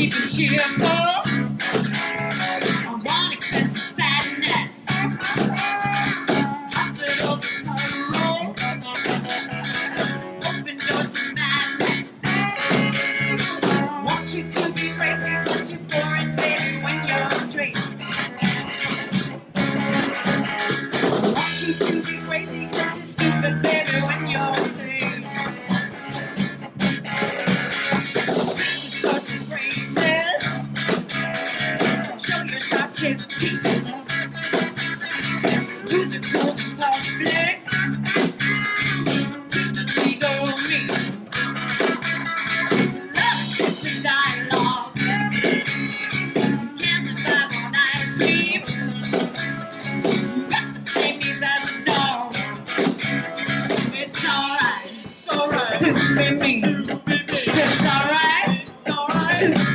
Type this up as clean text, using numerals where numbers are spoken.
keep it cheerful. On one expensive sadness. Hospital tomorrow. Open doors to madness. Want you to be crazy, cause you're boring, baby, when you're straight. Want you to be crazy, cause you're stupid, baby, when you're safe. Social phrases. Show your sharp chipped teeth. Lose your cool in public. Keep the legal me. Love is just a dialogue. Can't survive on ice cream. Got the same needs as a dog. It's alright to be me. It's alright to